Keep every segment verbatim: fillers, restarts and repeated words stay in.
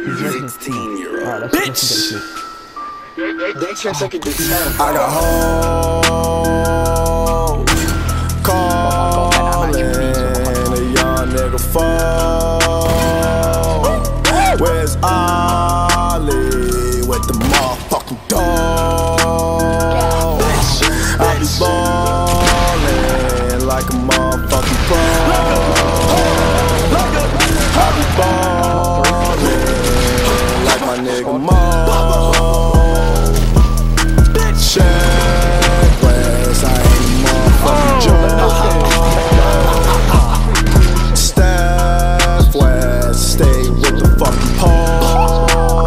sixteen year old Alright, let's, let's get this. They check second to ten. I got hoes calling a young nigga phone. Where's Ollie with the motherfucking dog? I be ballin' like a motherfucking pro. I be ballin' like my nigga Mo. Check West, I ain't motherfucking Joe. Steph West, stay with the fucking pole.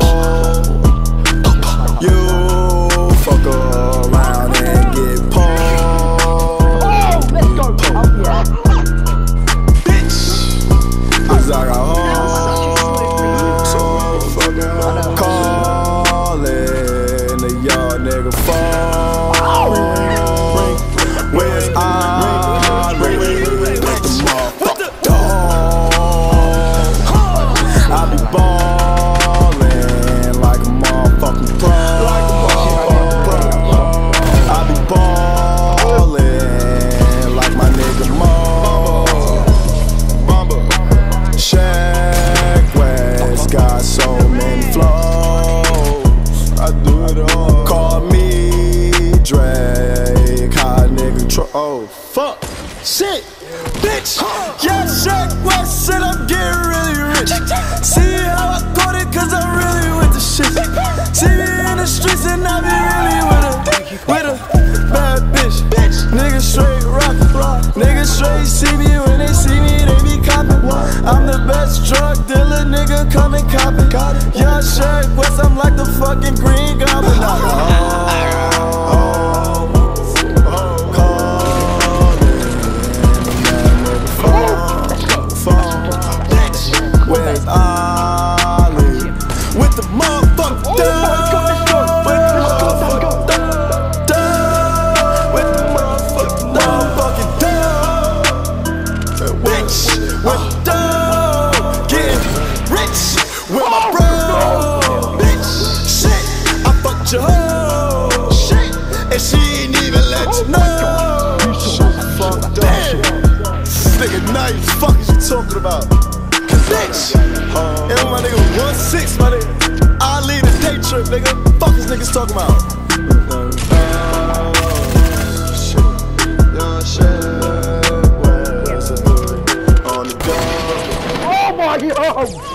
You fuck around and get pulled. Let's go. Bitch, 'cause I got hoes calling a young nigga phone. Where's Ollie with the motherfucking dog? I be ballin' like a motherfucking pro. I be ballin' like my nigga Mo. Check West got so many flows. I do it all. Call me Drake, hot nigga tro- oh fuck, shit, bitch. Yeah, Check West said I'm getting really rich. See how I got it, 'cause I'm really with the shit. See me in the streets and I be really with a, with a bad bitch. Niggas straight rockin', niggas straight see me when they see me, they be coppin'. I'm the best drug dealer, nigga, come and coppin'. Yeah, Check West, I'm like the fucking Green Goblin. Where's Ollie with the motherfucking dog? With the motherfucking dog. With the motherfucking motherfucking dog. Bitch, with the dog. Getting rich with my bro. Bitch, shit, I fucked your hoe. Shit, and she ain't even let you know. Fuck that. Nigga nice, fuck is you talking about? Bitch, and my nigga one six, my nigga. I lead a day trip, nigga. Fuck these niggas talking about. Oh my god!